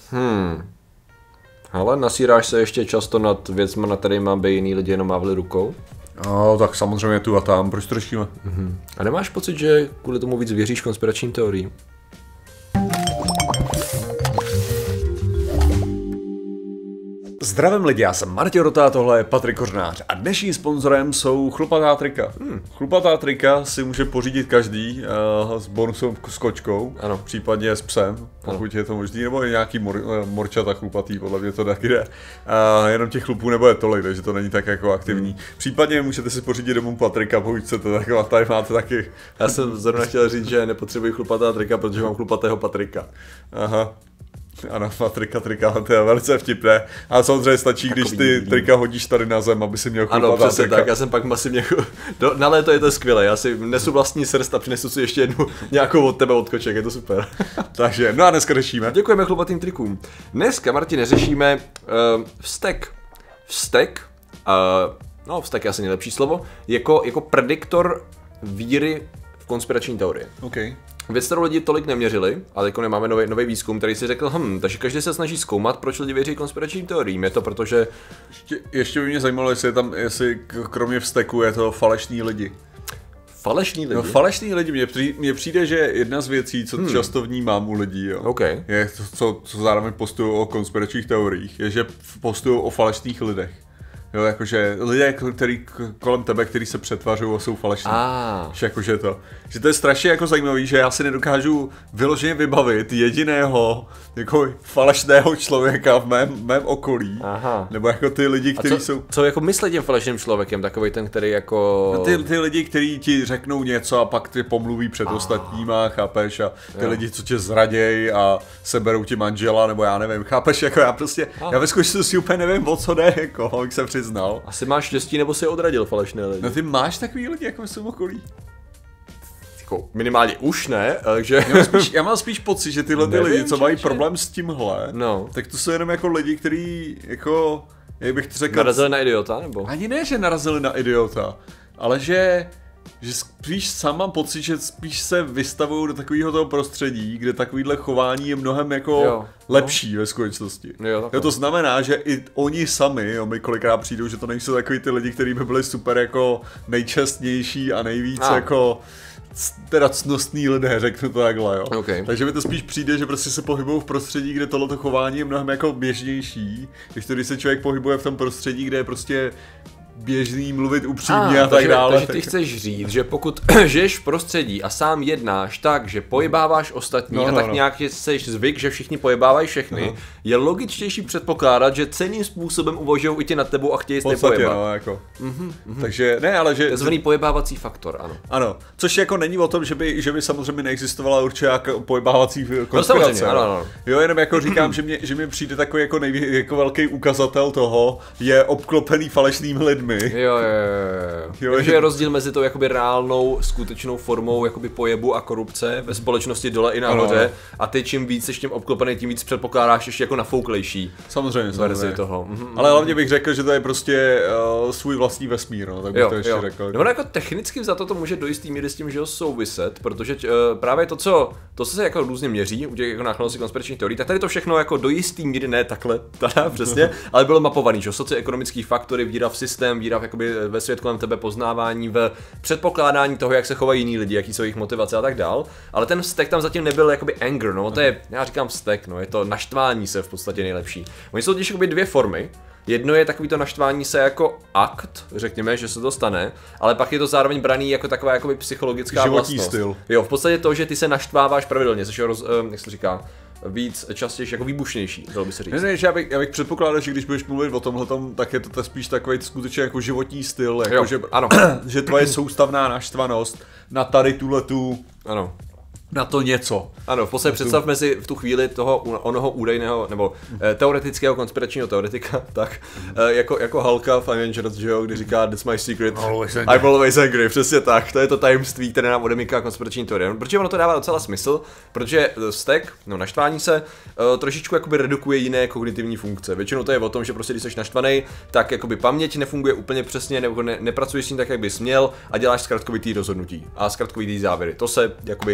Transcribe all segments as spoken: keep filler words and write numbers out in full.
Hmm. Ale nasíráš se ještě často nad věcma, na kterýma by jiný lidi jenom mávli rukou? No, tak samozřejmě tu a tam, proč to řešíme? Mm-hmm. A nemáš pocit, že kvůli tomu víc věříš konspiračním teoriím? Zdravím lidi, já jsem Martin Rota, tohle je Patrik Kořnář a dnešním sponzorem jsou Chlupatá trika. Hmm. Chlupatá trika si může pořídit každý uh, s bonusem s kočkou, ano. Případně s psem, pokud ano. Je to možný, nebo je nějaký mor, morčata chlupatý, podle mě to tak jde. Uh, jenom těch chlupů nebude tolik, takže to není tak jako aktivní. Hmm. Případně můžete si pořídit domů Patrika, pokud chcete, tak tady máte taky. Já jsem zrovna chtěl říct, že nepotřebuji chlupatá trika, protože mám chlupatého Patrika. Aha. Ano, Patrika, trika, to je velice vtipné. A samozřejmě stačí, takový když ty trika hodíš tady na zem, aby si měl chlupatá trika. Ano, přesně tak, já jsem pak masivně... Do, na léto je to skvělé, já si nesu vlastní srst a přinesu si ještě jednu nějakou od tebe od koček, je to super. Takže, no a dneska řešíme. Děkujeme chlupatým trikům. Dneska, Martine, řešíme uh, vztek. Vztek, uh, no vztek je asi nejlepší slovo, jako, jako prediktor víry v konspirační teorie. Okay. Věc, kterou lidi tolik neměřili, ale jako nemáme nový, nový výzkum, který si řekl, hm, takže každý se snaží zkoumat, proč lidi věří konspiračním teoriím. Je to protože... Ještě, ještě by mě zajímalo, jestli je tam, jestli kromě vzteku je to falešní lidi. Falešní lidi? No falešní lidi, mně přijde, mně přijde, že jedna z věcí, co hmm. často vnímám u lidí, jo, okay. je to, co, co zároveň postují o konspiračních teoriích, je, že postují o falešných lidech. Jo, jakože lidé, který kolem tebe, kteří se přetvařují a jsou falešní. Ah. Že jakože to. Že to je strašně jako zajímavý, že já si nedokážu vyloženě vybavit jediného jako falešného člověka v mém, mém okolí. Aha. Nebo jako ty lidi, kteří co, jsou... Co jako myslí tím falešným člověkem? Takový ten, který jako... No ty, ty lidi, kteří ti řeknou něco a pak ty pomluví před ah. ostatníma, chápeš? A ty jo. lidi, co tě zradějí a seberou ti manžela, nebo já nevím, chápeš? Jako já prostě, ah. já ve skutečnosti úplně nevím, o co jde, jako, abych se přiznal. Asi máš štěstí, nebo si odradil falešné lidi? No ty máš takový lidi, jako v svém okolí? Jako minimálně už ne, takže... Já mám spíš, já mám spíš pocit, že tyhle ty lidi, co mají že... problém s tímhle, no. tak to jsou jenom jako lidi, kteří jako, jak bych to řekl... Narazili na idiota, nebo? Ani ne, že narazili na idiota, ale že... Že spíš sám mám pocit, že spíš se vystavují do takového toho prostředí, kde takovýhle chování je mnohem jako jo, lepší no. ve skutečnosti. Jo, jo, to znamená, že i oni sami, jo, mi kolikrát přijdou, že to nejsou takový ty lidi, kteří by byli super jako nejčestnější a nejvíc a. jako teda cnostný lidé, řeknu to takhle, jo. Okay. Takže mi to spíš přijde, že prostě se pohybují v prostředí, kde tohleto chování je mnohem jako běžnější, když to, když se člověk pohybuje v tom prostředí, kde je prostě běžný mluvit upřímně a, a tak takže, dále. Takže ty chceš říct, že pokud žiješ v prostředí a sám jednáš tak, že pojebáváš ostatní no, a tak no, nějak jsi zvyk, že všichni pojebávají všechny, no. je logičtější předpokládat, že ceným způsobem uvažují i tě nad tebou a chtějí se pojebat. No, jako. mm-hmm, mm-hmm. Takže ne, ale že... Tzv. Pojebávací faktor, ano. Ano, což jako není o tom, že by, že by samozřejmě neexistovala určitě pojebávací konspirace. No, ano, ano. Jo, jenom jako říkám, že mě, že mi přijde takový jako, nejvě, jako velký ukazatel toho, je obklopený falešnými lidmi. Jo, jo, jo, jo. Takže je rozdíl mezi tou jakoby reálnou, skutečnou formou jakoby pojebu a korupce ve společnosti dole i nahoře ano. a ty čím víc jsi tím obklopený, tím víc předpokládáš ještě jako nafouklejší samozřejmě, verzi samozřejmě. toho. Mm-hmm. Ale hlavně bych řekl, že to je prostě uh, svůj vlastní vesmír, no, tak bych jo, to ještě jo. řekl. No jako technicky za to to může do jistý míry s tím, že ho souviset, protože uh, právě to, co to se jako různě měří u těch jako nákladností konspiračních teorií, tak tady to všechno jako do jistý míry ne takhle, teda přesně, ale bylo mapovaný, že socioekonomický faktory, víra v systém, víra v jakoby ve svět kolem tebe, poznávání, v předpokládání toho, jak se chovají jiní lidi, jaký jsou jejich motivace a tak dál. Ale ten vztek tam zatím nebyl jakoby anger, no, to je, já říkám vztek, no, je to naštvání se v podstatě nejlepší. Oni jsou totiž jakoby dvě formy. Jedno je takový to naštvání se jako akt, řekněme, že se to stane, ale pak je to zároveň braný jako taková jakoby psychologická životní vlastnost. styl. Jo, v podstatě to, že ty se naštváváš pravidelně, což je roz, jak se to říká, víc častěji jako výbušnější, dalo by se říct. Ne, ne, že já bych, já bych předpokládal, že když budeš mluvit o tomhletom, tak je to spíš takový skutečně jako životní styl, jako jo, že, ano. že tvoje soustavná naštvanost na tady tuhletu, ano. na to něco. Ano, v podstatě představme si v tu chvíli toho onoho údajného, nebo eh, teoretického konspiračního teoretika, tak eh, jako, jako Hulka v Avengers, že jo, kdy říká That's my secret, I'm always angry, přesně tak, to je to tajemství, které nám odemyká konspirační teorie. Protože ono to dává docela smysl, protože vztek, no naštvání se, eh, trošičku jakoby redukuje jiné kognitivní funkce. Většinou to je o tom, že prostě když jsi naštvaný, tak jakoby paměť nefunguje úplně přesně, nebo ne, nepracuješ s ní tak, jak bys měl a děláš zkratkovitý rozhodnutí a zkratkovitý závěry. To se jakoby tak nějak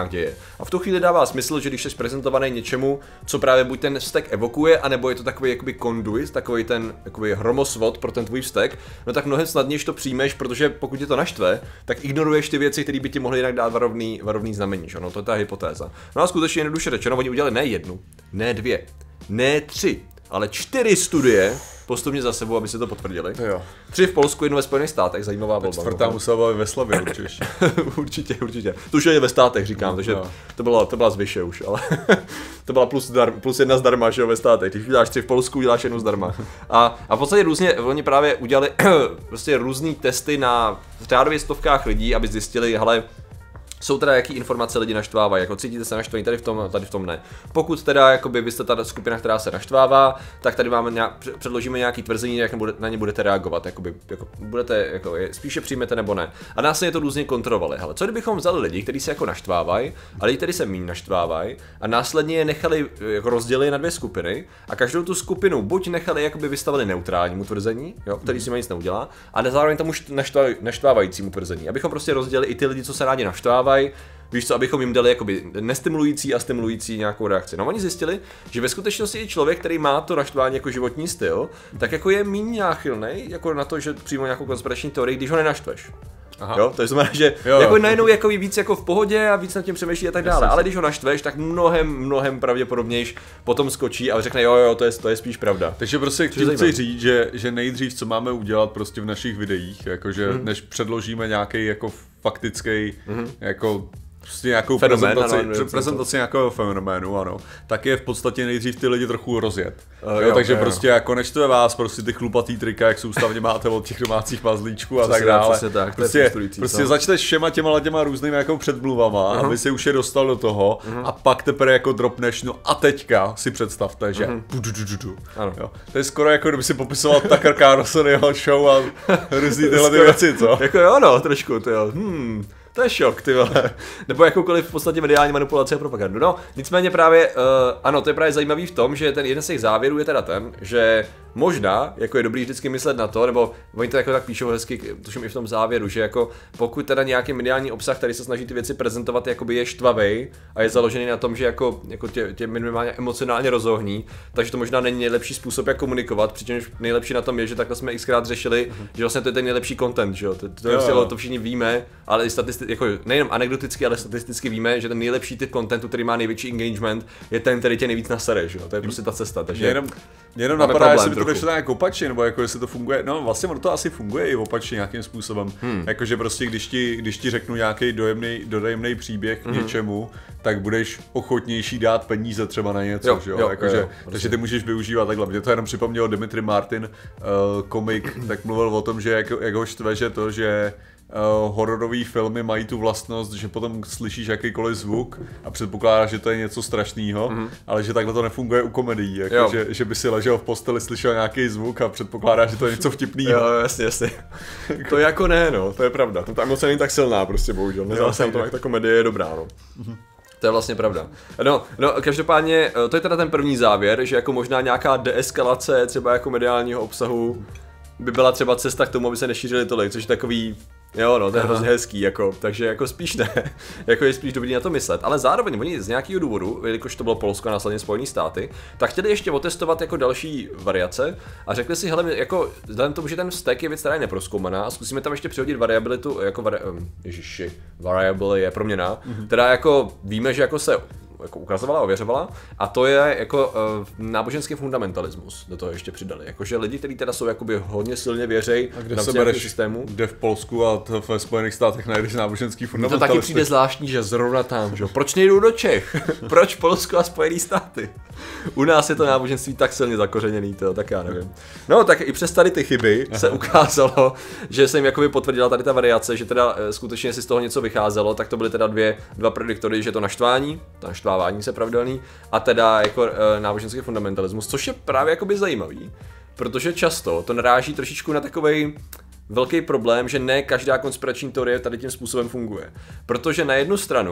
skupinách děje. A v tu chvíli dává smysl, že když jsi prezentovaný něčemu, co právě buď ten vztek evokuje, anebo je to takový jakoby konduit, takový ten jakoby hromosvod pro ten tvůj vztek, no tak mnohem snadněji to přijmeš, protože pokud tě to naštve, tak ignoruješ ty věci, které by ti mohly jinak dát varovný, varovný znamení, že? No to je ta hypotéza. No a skutečně jednoduše řečeno, oni udělali ne jednu, ne dvě, ne tři, ale čtyři studie postupně za sebou, aby se to potvrdili. Jo. Tři v Polsku, jedno ve Spojených státech, zajímavá volba. Čtvrtá musela být ve Slavě určitě. určitě, určitě. To už je ve státech, říkám, takže no. to byla, to byla zvyše už, ale to byla plus, dar, plus jedna zdarma, že jo, ve státech. Když uděláš tři v Polsku, uděláš jednu zdarma. A, a v podstatě různě, oni právě udělali prostě různý testy na v řádově stovkách lidí, aby zjistili, hele, jsou teda jaký informace lidi naštvávají, jako cítíte se naštvaní, tady v tom, tady v tom ne. Pokud teda jakoby vy jste ta skupina, která se naštvává, tak tady máme nějak, předložíme nějaký tvrzení, jak na ně budete reagovat, jakoby, jako budete, jako je, spíše přijmete nebo ne. A následně to různě kontrolovali. Hele, co kdybychom vzali lidi, kteří se jako naštvávají, a lidi, kteří se méně naštvávají, a následně je nechali jako rozdělili na dvě skupiny, a každou tu skupinu buď nechali jakoby vystavili neutrálnímu tvrzení, jo, který si nic neudělá, a zároveň tomu naštvávajícímu tvrzení, abychom prostě rozdělili i ty lidi, co se rádi naštvávají. Víš co, abychom jim dali jakoby nestimulující a stimulující nějakou reakci. No oni zjistili, že ve skutečnosti i člověk, který má to naštvání jako životní styl, tak jako je méně náchylnej jako na to, že přijme nějakou konspirační teorii, když ho nenashtveš. Aha. Jo, to znamená, že jo, jako najednou jako víc jako v pohodě a víc nad tím přemýšlí a tak dále. Ale když ho naštveš, tak mnohem, mnohem pravděpodobnějš potom skočí a řekne jo, jo, to je, to je spíš pravda. Takže prostě chci říct, že, že nejdřív, co máme udělat prostě v našich videích, jakože mm. než předložíme nějaký jako faktický mm. jako prostě nějakou Fenomén, prezentaci, ano, prezentaci nějakého fenoménu, ano, tak je v podstatě nejdřív ty lidi trochu rozjet. Uh, jo, jo, takže jo, prostě jo. jako neštve vás prostě ty chlupatý trika, jak soustavně máte od těch domácích mazlíčků a tak dále. Tak, prostě prostě začneš všema těma těma různými jako předmluvama, uh-huh. aby si už je dostal do toho uh-huh. a pak teprve jako dropneš, no a teďka si představte, že uh-huh. jo. To je skoro jako kdyby si popisoval Tucker Carlson jeho show a různý tyhle ty věci, co? Jako jo, no, trošku, to jo. Hmm. To je šok, ty vole. Nebo jakoukoliv v podstatě mediální manipulace a propagandu. No, nicméně právě, uh, ano, to je právě zajímavý v tom, že ten jeden z těch závěrů je teda ten, že možná, jako je dobrý vždycky myslet na to, nebo oni to jako tak píšou hezky, tuším i v tom závěru, že jako pokud teda nějaký mediální obsah, který se snaží ty věci prezentovat, jakoby je štvavej a je založený na tom, že jako, jako tě, tě minimálně emocionálně rozohní, takže to možná není nejlepší způsob, jak komunikovat, přičemž nejlepší na tom je, že takhle jsme xkrát řešili, uh-huh. že vlastně to je ten nejlepší content, že jo, to, to, jo, jo. to všichni víme, ale i statisticky, jako nejenom anekdoticky, ale statisticky víme, že ten nejlepší typ contentu, který má největší engagement, je ten, který tě nejvíc nasere, že jo, to je prostě ta cesta, takže jenom, jenom napadá, jestli by to nešlo tak opačně, nebo jako jestli to funguje, no vlastně ono to asi funguje i opačně nějakým způsobem, hmm. jakože prostě když ti, když ti řeknu nějaký dojemný, dojemný příběh k hmm. něčemu, tak budeš ochotnější dát peníze třeba na něco, jo, že jo, jo, jakože, jo, jo takže ty můžeš využívat takhle. Mě to jenom připomnělo Dimitri Martin, uh, komik, tak mluvil o tom, že jak, jak ho štve, že to, že Uh, hororové filmy mají tu vlastnost, že potom slyšíš jakýkoliv zvuk a předpokládáš, že to je něco strašného, mm-hmm. ale že takhle to nefunguje u komedií, jako že, že by si ležel v posteli, slyšel nějaký zvuk a předpokládáš, že to je něco vtipného. Jo, jasně, jasně. To je jako ne, no, to je pravda. Ta emoce není tak silná prostě, bohužel. Nezáleží na tom, jak ta komedie je dobrá, no. Mm-hmm. To je vlastně pravda. No, no, každopádně, to je teda ten první závěr, že jako možná nějaká deeskalace třeba jako mediálního obsahu by byla třeba cesta k tomu, aby se nešířili tolik, což je takový. Jo, no, to je hrozně hezký, jako, takže jako spíš ne, jako je spíš dobrý na to myslet, ale zároveň oni z nějakého důvodu, jelikož to bylo Polsko a následně Spojené státy, tak chtěli ještě otestovat jako další variace a řekli si, hele, jako vzhledem tomu, že ten vztek je věc, která je neprozkoumaná, zkusíme tam ještě přihodit variabilitu, jako vari, ježiši, variable je proměna, mm-hmm. teda jako víme, že jako se jako ukazovala, ověřovala, a to je jako uh, náboženský fundamentalismus, do toho ještě přidali, jakože lidi, kteří teda jsou jakoby hodně silně věřej v bereš systému. Kde v Polsku a ve Spojených státech najdeš náboženský fundamentalismus. To taky přijde zvláštní, že zrovna tam, že? Proč nejdou do Čech? Proč Polsko a Spojený státy? U nás je to náboženství tak silně zakořeněný, to, tak já nevím. No, tak i přes tady ty chyby se ukázalo, že se jim jakoby potvrdila tady ta variace, že teda skutečně si z toho něco vycházelo, tak to byly teda dvě, dva prediktory, že to naštvání, to naštvávání se pravidelný, a teda jako e, náboženský fundamentalismus, což je právě jakoby zajímavý, protože často to naráží trošičku na takovej velký problém, že ne každá konspirační teorie tady tím způsobem funguje. Protože na jednu stranu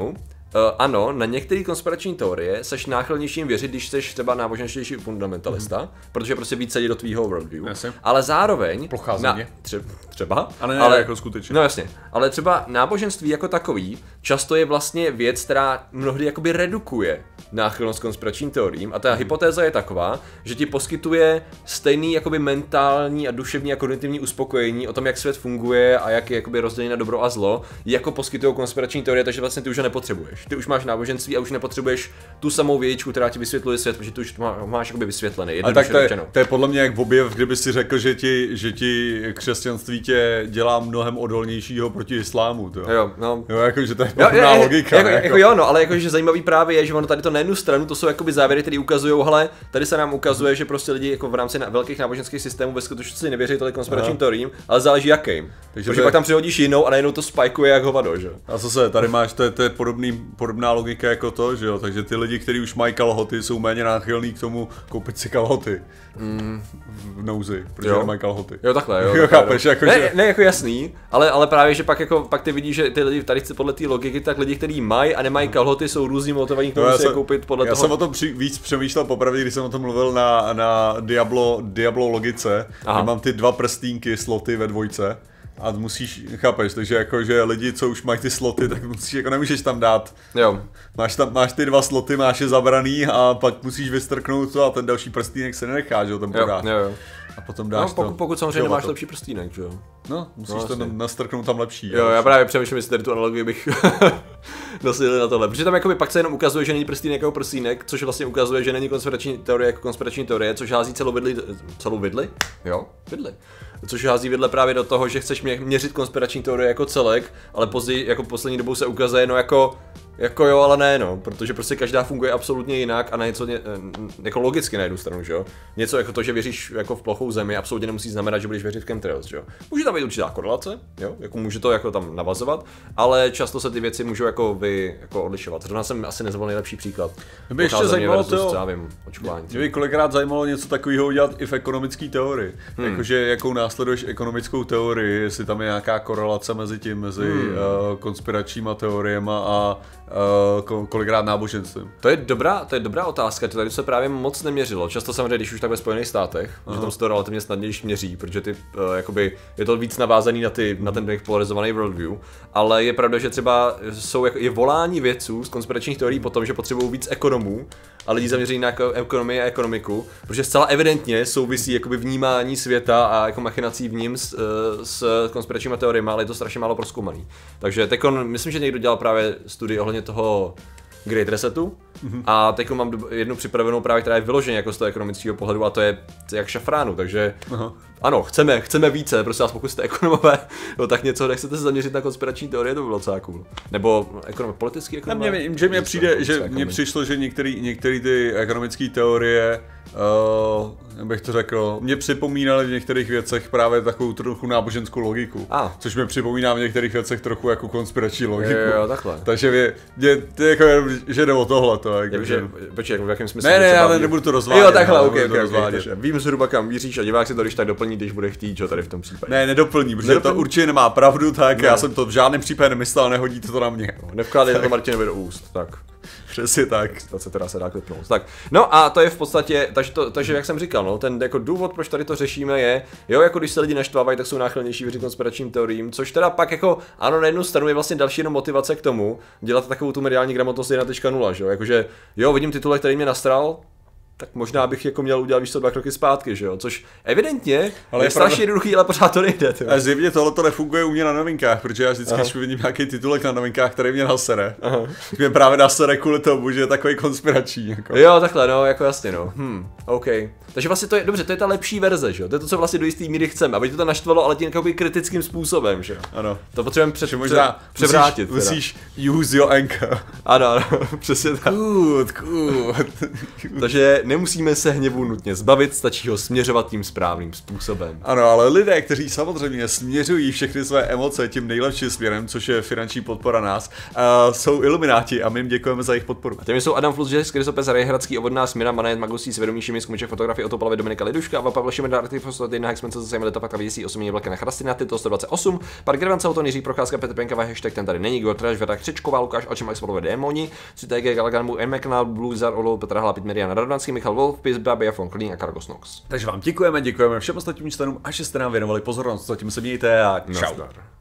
ano, na některé konspirační teorie seš náchylnější věřit, když seš třeba náboženštější fundamentalista, mm. protože prostě víc sedí do tvýho worldview. Jasně. Ale zároveň... Na, tře, třeba. Ale ne, ale jako skutečně. No jasně. Ale třeba náboženství jako takový často je vlastně věc, která mnohdy jakoby redukuje náchylnost konspiračním teoriím. A ta hypotéza je taková, že ti poskytuje stejný jakoby mentální a duševní a kognitivní uspokojení o tom, jak svět funguje a jak je jakoby rozdělený na dobro a zlo, jako poskytují konspirační teorie, takže vlastně ty už ho nepotřebuješ. Ty už máš náboženství a už nepotřebuješ tu samou vědičku, která ti vysvětluje svět, protože ty už má, máš jakoby vysvětlený. Ale tak to je, to je podle mě jak objev, kdyby si řekl, že ti, že ti křesťanství tě dělá mnohem odolnějšího proti islámu. To. Jo, no. Jo, jako, že to je podobná logika. Jako, jako. jako jo, no, ale jako, že zajímavý právě je, že ono tady to na jednu stranu, to jsou jakoby závěry, které ukazují, hele, tady se nám ukazuje, že prostě lidi jako v rámci na, velkých náboženských systémů ve skutečnosti nevěří tolik konspiračním teoriím, ale záleží jakým. Takže Protože je... pak tam přihodíš jinou a najednou to spajkuje jak hovado, že? A zase, tady máš, to je, to je podobný, podobná logika jako to, že jo, takže ty lidi, kteří už mají kalhoty, jsou méně náchylní k tomu koupit si kalhoty. Mm. V nouzi, protože nemají kalhoty. Jo, takhle, jo. jo chápeš, jako, ne, že... ne, jako jasný, ale, ale právě, že pak, jako, pak ty vidíš, že ty lidi tady podle té logiky, tak lidi, kteří mají a nemají kalhoty, jsou různí motivovaní k tomu no, si je koupit podle já toho. Já jsem o tom při, víc přemýšlel popravdě, když jsem o tom mluvil na, na Diablo, Diablo logice, kde mám ty dva prstínky, sloty ve dvojce. A musíš, chápeš, takže jako, že lidi, co už mají ty sloty, tak musíš, jako nemůžeš tam dát. Jo. Máš tam, máš ty dva sloty, máš je zabraný a pak musíš vystrknout to a ten další prstínek se nenechá, že jo, tam podáš. Jo, jo. A potom dáš no, pokud, to. pokud samozřejmě nemáš lepší prstínek, že jo. No, musíš no, to vlastně nastrknout tam lepší. Jo, já právě přemýšlím, jestli tady tu analogii bych nosil na tohle. Protože tam jakoby pak se jenom ukazuje, že není prstínek jako prstínek, což vlastně ukazuje, že není konspirační teorie jako konspirační teorie, což hází celou vidli, celou vidli? Jo, vidli. Což hází vidle právě do toho, že chceš měřit konspirační teorie jako celek, ale později, jako poslední dobou se ukazuje, no jako Jako jo, ale ne, no, protože prostě každá funguje absolutně jinak a na něco ně, jako logicky na jednu stranu, že jo. Něco jako to, že věříš jako v plochou zemi, absolutně nemusí znamenat, že budeš věřit v chemtrails, že jo. Může tam být určitá korelace, jo, jako může to jako tam navazovat, ale často se ty věci můžou jako vy jako odlišovat. Zrovna jsem asi nezvolil nejlepší příklad. Mě ještě zajímalo to, očkování. Mě by kolikrát zajímalo něco takového udělat i v ekonomické teorii. Hmm. Jakože jakou následuješ ekonomickou teorii, jestli tam je nějaká korelace mezi tím, mezi hmm. uh, konspiračníma teoriemi a uh, kolikrát náboženstvím. To je dobrá, to je dobrá otázka, to tady se právě moc neměřilo. Často samozřejmě, když už tak ve Spojených státech, Aha. že tam se to relativně snadnější měří, protože ty, uh, jakoby, je to víc navázaný na, ty, na ten polarizovaný worldview, ale je pravda, že třeba jsou, je volání vědců z konspiračních teorií po tom, že potřebují víc ekonomů a lidi zaměření na ekonomii a ekonomiku, protože zcela evidentně souvisí jakoby vnímání světa a jako machinací v ním s, s konspiračními teoriemi, ale je to strašně málo prozkoumaný. Takže tekon, myslím, že někdo dělal právě studii ohledně toho Great Resetu mm-hmm. a teď mám jednu připravenou právě, která je vyloženě jako z toho ekonomického pohledu a to je jak šafránu, takže Aha. ano, chceme, chceme více, prostě vás pokud jste ekonomové, no tak něco, nechcete se zaměřit na konspirační teorie, to by bylo docela cool. Nebo ekonom, politický ekonomové. Mně, že mě přijde, že mně přišlo, že některý, některý ty ekonomické teorie, uh, bych to řekl, mě připomínaly v některých věcech právě takovou trochu náboženskou logiku, ah. což mě připomíná v některých věcech trochu jako konspirační logiku. Jo, jo, takhle. Takže mě, mě to je jako, že jde o tohleto. Jako, že, počkej, v jakém smyslu? Ne, ne, já nebudu to rozvádět. Jo, takhle, ok, ok, ok. Vím zhruba kam míříš a divák si to když tak doplní, když bude chtít, čo tady v tom případě. Ne, nedoplní, protože nedoplní? To určitě nemá pravdu, tak ne. Já jsem to v žádném případě nemyslel, nehodí to na mě. Nevkládej to Martinovi do úst, tak. Přesně tak. To se teda se dá klipnout. Tak, no a to je v podstatě, takže, to, takže jak jsem říkal, no, ten jako důvod, proč tady to řešíme je, jo, jako když se lidi naštvávají, tak jsou náchylnější věřit konspiračním teoriím, což teda pak jako, ano, na jednu stranu je vlastně další jenom motivace k tomu, dělat takovou tu mediální gramotnost jedna tečka nula, že jo, jakože, jo, vidím titulek, který mě nastral, tak možná bych jako měl udělat víš co dva kroky zpátky, že jo, což evidentně ale je, je strašně jednoduchý, ale pořád to nejde. Tyjo. A zjevně tohle to nefunguje u mě na novinkách, protože já vždycky, když vidím nějaký titulek na novinkách, který mě nasere, tak mě právě nasere kvůli tomu, že je takový konspirační. Jako. Jo, takhle, no, jako jasně, no. Hm, OK. Takže vlastně to je, dobře, to je ta lepší verze, že jo, to je to, co vlastně do jistý míry chceme, aby to to naštvalo, ale tím jakoby kritickým způsobem, že jo. Ano. To potřebujeme před, možná převrátit. Musíš, musíš use your anchor. Ano, ano, přesně tak. Good, good. Takže nemusíme se hněvu nutně zbavit, stačí ho směřovat tím správným způsobem. Ano, ale lidé, kteří samozřejmě směřují všechny své emoce tím nejlepším směrem, což je finanční podpora nás, uh, jsou ilumináti a my jim děkujeme za jejich podporu. A těmi jsou Adam Flus, Jess, Krysopes, Rejhradský, Ovodná Směna, Manet, Magusí, Svědomí, Šimis, Kumiček, fotografie, Otopalové, Dominika Liduška, Ava Pavel Šimeda, Artifos, Dina Hexman, co se jmenuje Tapaka, Věsí, osobní Vlaka na Chrastina, Tyto sto dvacet osm, Park Grevance, Auto, Jiří Procházka, Petr Penkava, hashtag ten tady není, Gortraž, Věda Křičková, Lukáš, Alčem, Explodové démoni, C T G, Galagamu, M. McNall, Bluzar, Olo, Petra Hlapit, Miriana Radvanský, Michal Wolf, Pizba, Biafon Klín a Kargos Nox. Takže vám děkujeme, děkujeme všem ostatním členům a že jste nám věnovali pozornost. Zatím se mějte a čau. Nazdar.